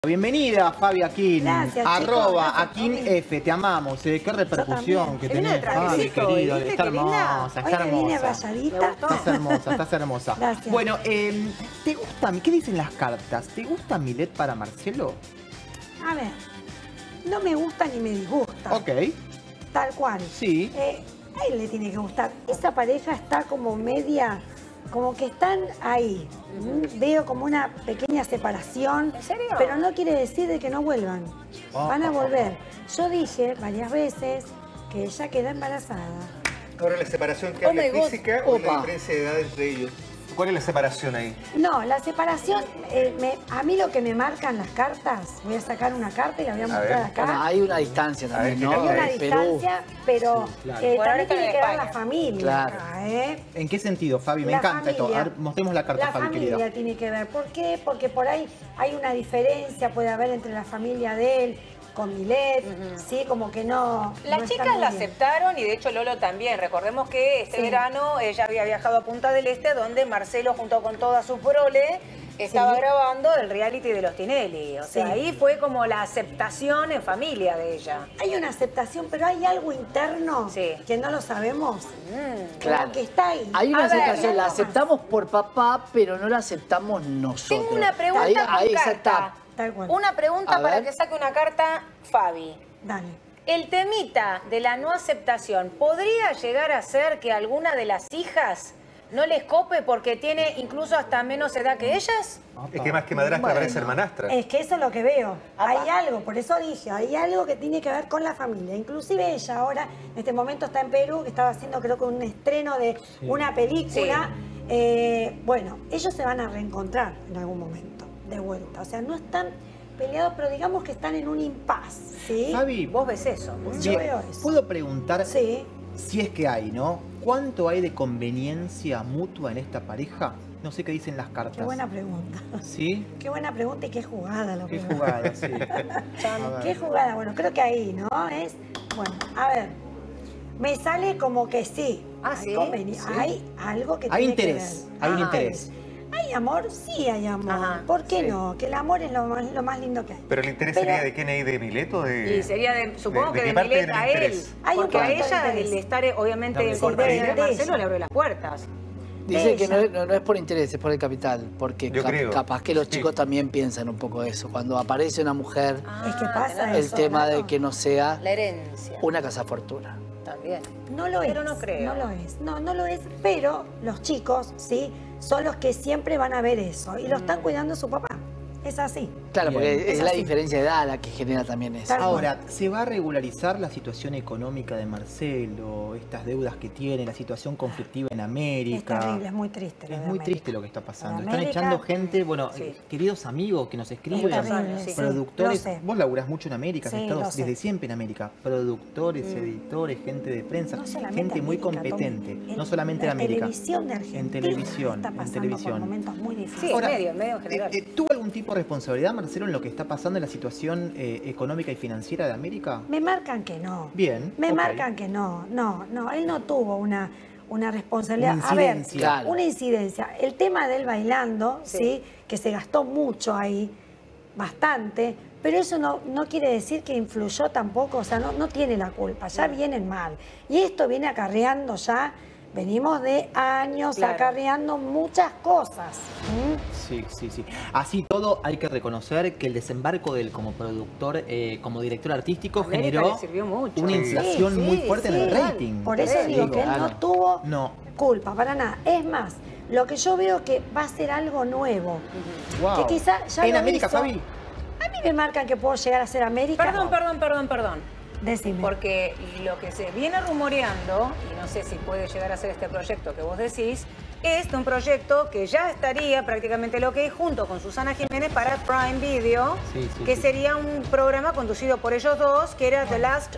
Bienvenida, Fabi Akin. Gracias, @AkinF. Te amamos. Qué repercusión que tenés, Fabi, querida. Está hermosa, está hermosa. Estás hermosa, estás hermosa. Gracias. Bueno, ¿te gusta? ¿Qué dicen las cartas? ¿Te gusta Milet para Marcelo? A ver, no me gusta ni me disgusta. Ok. Tal cual. Sí. A él le tiene que gustar. Esa pareja está como media, como que están ahí. Veo como una pequeña separación. ¿En serio? Pero no quiere decir de que no vuelvan. Van a volver. Yo dije varias veces que ella queda embarazada. Ahora, ¿la separación que habla física o la diferencia de edad entre ellos? ¿Cuál es la separación ahí? No, la separación, a mí lo que me marcan las cartas, voy a sacar una carta y la voy a mostrar acá. Bueno, hay una distancia también, ¿no? Hay una distancia, pero sí, claro. también tiene que ver la familia. Claro. ¿En qué sentido, Fabi? Me La encanta esto. familia. A ver, mostremos la carta, La Fabi, familia querida. tiene que ver. ¿Por qué? Porque por ahí hay una diferencia, puede haber entre la familia de él con Milet, ¿sí? Como que no... Las no está chicas muy la bien. aceptaron y de hecho Lolo también. Recordemos que este verano ella había viajado a Punta del Este, donde Marcelo junto con toda su prole estaba grabando el reality de los Tinelli. O sea, ahí fue como la aceptación en familia de ella. Hay una aceptación, pero hay algo interno que no lo sabemos. Claro. Como que está ahí. Hay una aceptación, la algo más. aceptamos por papá, pero no la aceptamos nosotros. Tengo una pregunta ahí con esa carta. Tal cual. Una pregunta A para ver. que saque una carta, Fabi. Dale. El temita de la no aceptación, ¿podría llegar a ser que alguna de las hijas no les cope porque tiene incluso hasta menos edad que ellas? Es que más que madrastra parece hermanastra. Es que eso es lo que veo. Hay algo, por eso dije, hay algo que tiene que ver con la familia. Inclusive ella ahora, en este momento está en Perú, que estaba haciendo creo que un estreno de una película. Bueno, ellos se van a reencontrar en algún momento, de vuelta. O sea, no están peleados, pero digamos que están en un impasse, ¿sí? Fabi, Vos ves eso. Yo veo eso. ¿puedo preguntar Sí. si es que hay, ¿no? ¿Cuánto hay de conveniencia mutua en esta pareja? No sé qué dicen las cartas. Qué buena pregunta. ¿Sí? Qué buena pregunta y qué jugada lo Qué que jugada, sí. Qué jugada. Bueno, creo que ahí, ¿no? Es, bueno, a ver, me sale como que sí. Ah, hay ¿sí? Hay algo que Hay tiene interés, que ver. hay un interés. ¿Hay amor? Sí hay amor. Ajá, ¿Por qué no? Que el amor es lo más lindo que hay. ¿Pero el interés sería de quién ahí? ¿De Milet o de...? Y sería, supongo que qué de parte Milet del a él. interés? Hay un Porque a punto de ella interés. el estar, obviamente, en Sí, compañía de de Marcelo ella. le abrió las puertas. Dice que ella. no es por interés, es por el capital. Porque Yo creo. capaz que los chicos también piensan un poco eso. Cuando aparece una mujer, Es que pasa el eso, tema ¿no? de que no sea La herencia. una casa fortuna. También. No lo Pero es. no creo. No lo es. No lo es. Pero los chicos, ¿sí? Son los que siempre van a ver eso. Y lo están cuidando su papá. Es así. Claro, Bien. porque es Es la así. diferencia de edad la que genera también eso. Tal Ahora, ¿se va a regularizar la situación económica de Marcelo, estas deudas que tiene, la situación conflictiva en América? Es terrible, es muy triste. lo Es de muy América. triste lo que está pasando. Lo de Están América, echando gente, bueno, Sí. queridos amigos que nos escriben, terrible, sí. productores. Lo sé. Vos laburás mucho en América, has Sí, estado lo sé. desde siempre en América. Productores, editores, gente de prensa, No solamente gente muy América, competente. Tommy. No solamente en La América. televisión de Argentina En televisión, está en pasando televisión. por momentos muy difíciles. Sí, Ahora, en medio en general. ¿Tuvo algún tipo de responsabilidad, Marcelo, en lo que está pasando en la situación económica y financiera de América? Me marcan que no. Bien, Me ok. marcan que no. Él no tuvo una responsabilidad. Una A ver, incidencia. Claro. una incidencia. El tema del bailando, ¿sí? Que se gastó mucho ahí, bastante, pero eso no quiere decir que influyó tampoco, o sea, no tiene la culpa, ya vienen mal. Y esto viene acarreando ya, venimos de años Claro. acarreando muchas cosas. Sí. Así todo, hay que reconocer que el desembarco de él como productor, como director artístico, América generó le sirvió mucho. una Sí, inflación muy fuerte en el rating. Por eso digo que él Claro. no tuvo No. culpa, para nada. Es más, lo que yo veo que va a ser algo nuevo. Wow. Que quizá ya ¿En lo América, hizo. Fabi? A mí me marcan que puedo llegar a ser América. Perdón. Decime. Porque lo que se viene rumoreando, y no sé si puede llegar a ser este proyecto que vos decís, es un proyecto que ya estaría prácticamente lo que es junto con Susana Jiménez para Prime Video, que sería un programa conducido por ellos dos, que era The Last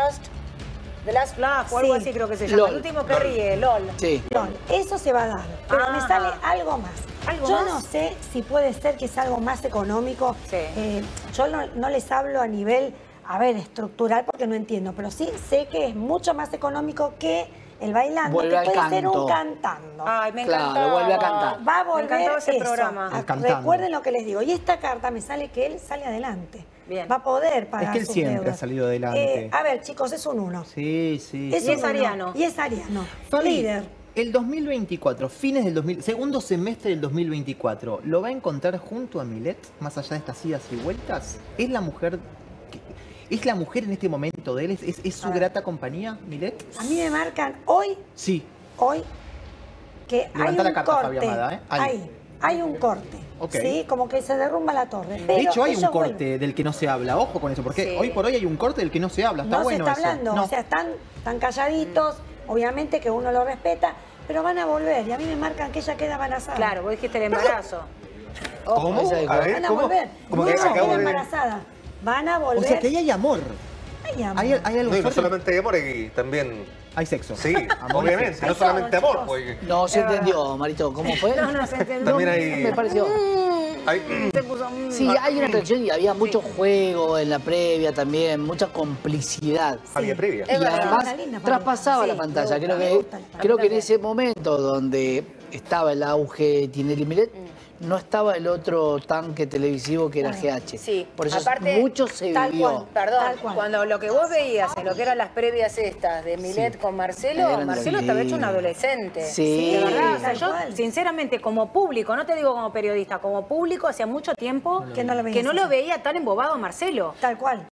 Laugh o algo así creo que se llama. LOL. El último que ríe, LOL. Sí. No, eso se va a dar, pero me Ah. sale algo más. ¿Algo yo más? no sé si puede ser que es algo más económico. Sí. Yo no les hablo a nivel, estructural porque no entiendo, pero sí sé que es mucho más económico que el bailando, vuelve que al puede ser un canto. cantando. Ay, me encantó. Claro, vuelve a cantar. Va a volver Me encantó ese eso. programa. Recuerden lo que les digo. Y esta carta me sale que él sale adelante. Bien. Va a poder pagar Es que él sus siempre deudas. ha salido adelante. A ver, chicos, es un 1. Sí, sí. Es Y es un 1. ariano. Y es ariano. Fabi, Líder. el 2024, segundo semestre del 2024, ¿lo va a encontrar junto a Milet, más allá de estas idas y vueltas? ¿Es la mujer en este momento de él? ¿Es su grata compañía, Milet? A mí me marcan hoy Sí. Que Levanta hay la un carta, corte. Fabi Amada, ¿eh? Ahí. Hay un corte. Ok. Sí, como que se derrumba la torre. De Pero hecho, hay un ellos corte vuelven. del que no se habla. Ojo con eso, porque Sí. hoy por hoy hay un corte del que no se habla. Está No bueno se está eso. hablando, No. o sea, están calladitos, obviamente que uno lo respeta, pero van a volver. Y a mí me marcan que ella queda embarazada. Claro, vos dijiste el embarazo. ¿Cómo? esa de- A ver, Van a ¿cómo? volver. Como No, que queda acabo de... embarazada. Van a O volver. sea, que ahí hay amor. Ay, amor. Hay algo No, y no fuerte. solamente hay amor, y también... Hay sexo. Sí, Amor y obviamente, sexo. no solamente Hay todo, amor, chicos. porque No se entendió, Marito, ¿cómo fue? No se entendió. también hay... Me pareció. hay- Se puso... Sí, hay una atracción y había mucho juego en la previa también, mucha complicidad. Había previa. Es Y verdad. además Una linda traspasaba pareja. la Sí, pantalla. me Creo gusta, que, me gusta el pareja. creo que en ese momento donde estaba el auge Tinelli Milet, no estaba el otro tanque televisivo que era GH. Sí, Por eso aparte, mucho se tal vivió. cual. Perdón, Tal cual. cuando lo que vos veías en lo que eran las previas estas de Milet con Marcelo, Eran Marcelo sí. estaba hecho un adolescente. Sí. De verdad, o sea, Tal yo cual. sinceramente como público, no te digo como periodista, como público hacía mucho tiempo Que no lo veías que no lo así. veía tan embobado a Marcelo. Tal cual.